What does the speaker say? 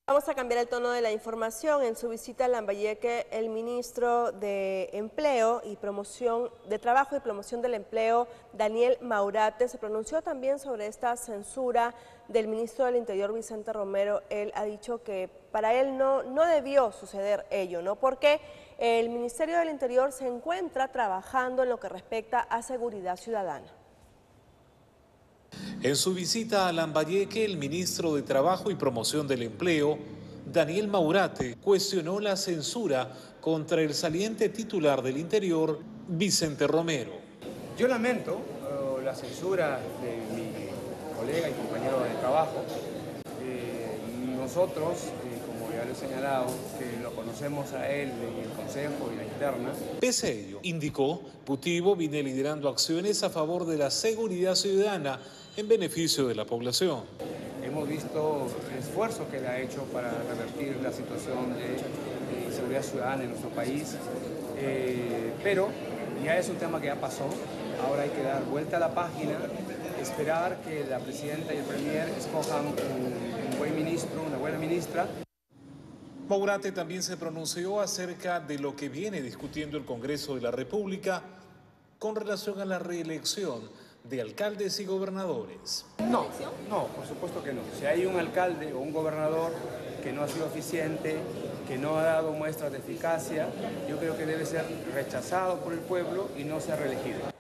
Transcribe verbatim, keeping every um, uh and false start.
Vamos a cambiar el tono de la información. En su visita a Lambayeque, el ministro de Empleo y Promoción de Trabajo y Promoción del Empleo, Daniel Maurate, se pronunció también sobre esta censura del ministro del Interior, Vicente Romero. Él ha dicho que para él no, no debió suceder ello, ¿no? Porque el Ministerio del Interior se encuentra trabajando en lo que respecta a seguridad ciudadana. En su visita a Lambayeque, el ministro de Trabajo y Promoción del Empleo, Daniel Maurate, cuestionó la censura contra el saliente titular del Interior, Vicente Romero. Yo lamento uh, la censura de mi colega y compañero de trabajo. Eh, nosotros, eh, como ya lo he señalado, que lo conocemos a él en el Consejo y la interna. Pese a ello, indicó, Putivo viene liderando acciones a favor de la seguridad ciudadana en beneficio de la población. Hemos visto el esfuerzo que le ha hecho para revertir la situación de, de inseguridad ciudadana en nuestro país, eh, pero ya es un tema que ya pasó. Ahora hay que dar vuelta a la página, esperar que la presidenta y el premier escojan un, un buen ministro, una buena ministra. Maurate también se pronunció acerca de lo que viene discutiendo el Congreso de la República con relación a la reelección de alcaldes y gobernadores. No, no, por supuesto que no. Si hay un alcalde o un gobernador que no ha sido eficiente, que no ha dado muestras de eficacia, yo creo que debe ser rechazado por el pueblo y no ser reelegido.